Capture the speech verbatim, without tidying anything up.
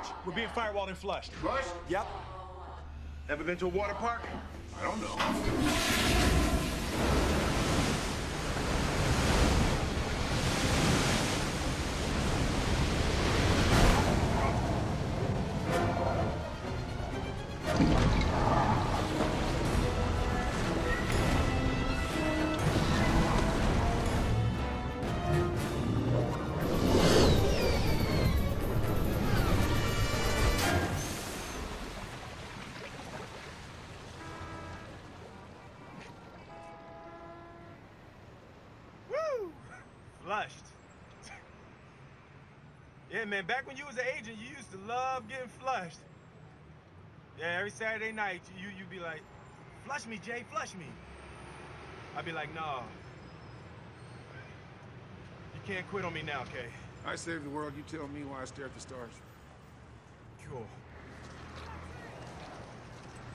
We're being firewalled and flushed. Flushed? Yep. Ever been to a water park? I don't know. Flushed. Yeah, man, back when you was an agent, you used to love getting flushed. Yeah, every Saturday night, you, you'd be like, flush me, Jay, flush me. I'd be like, nah. You can't quit on me now, Kay. I save the world, you tell me why I stare at the stars. Cool.